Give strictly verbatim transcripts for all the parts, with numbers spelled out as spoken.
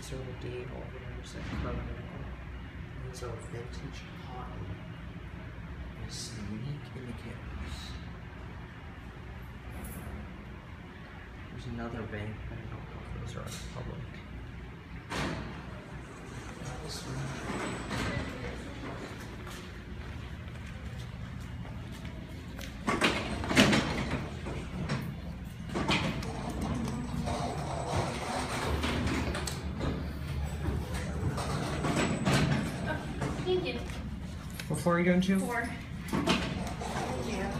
Circa over there's at Kern Medical. These are vintage cotton with some unique indicators. There's another bank, but I don't know if those are public. This one. Thank you. What floor are you going to? Four. Yeah.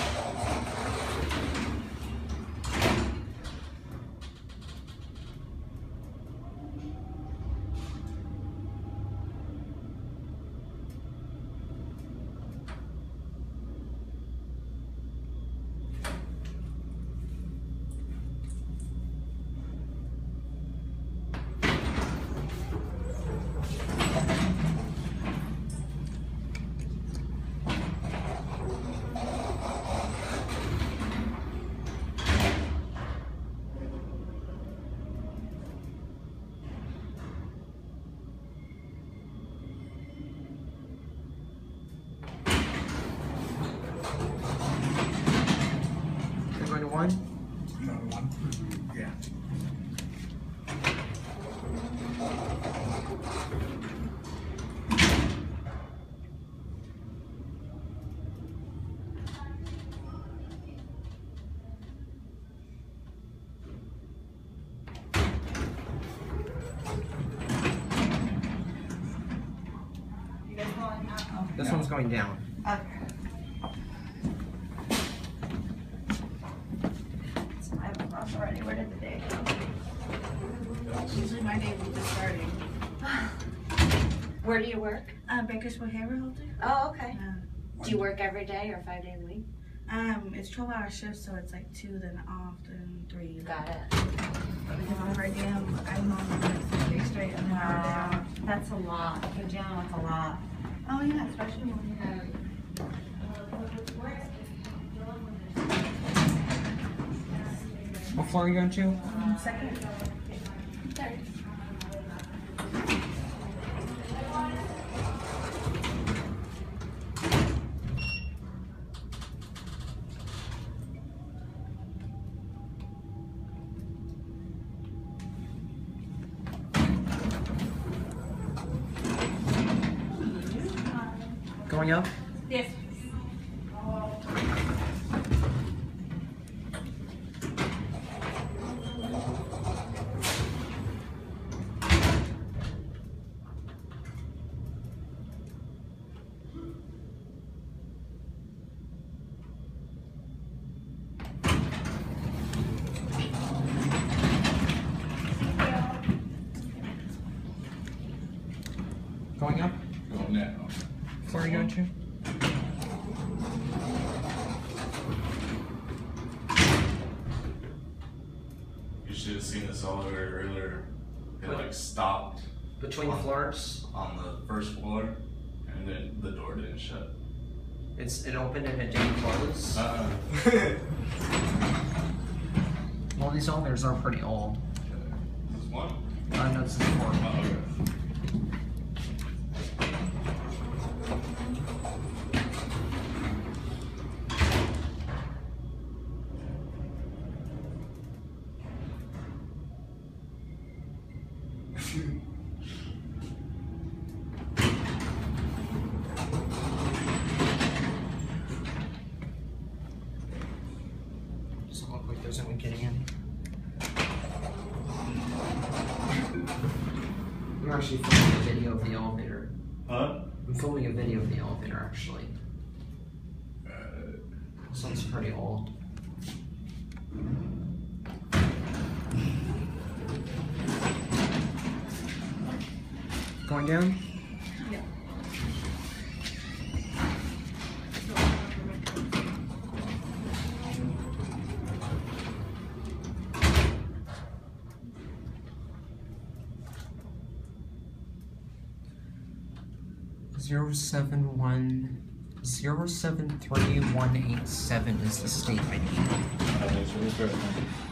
One? No, one. Yeah. You guys going up? Oh. This No. one's going down. Okay. I have a cross already. Where did the day go? Usually my day will be starting. Where do you work? Uh, Bakersfield Haverholder. Oh, okay. Uh, Do you work every day or five days a week? um, it's twelve hour shifts, so it's like two, then off, then three. Got it. But because I'm per diem, I'm on like six days straight and then I'm down. That's a lot. Good job. That's a lot. Oh yeah, especially when you have. What floor are you going to? Um, second. Third. Going up? Yes. Going up? Going down. What floor are you going to? You should have seen this elevator earlier. It like stopped Between floors? on the first floor, and then the door didn't shut. It's it opened and it didn't close. Uh-uh. Well, these elevators are pretty old. This is one. Uh, no, this is four. Oh, okay. Doesn't look like there's anyone getting in. I'm actually filming a video of the elevator. Huh? I'm filming a video of the elevator actually. Uh, This one's pretty old. Going down? Yeah. Zero seven one zero seven three one eight seven is the state I D. I think so.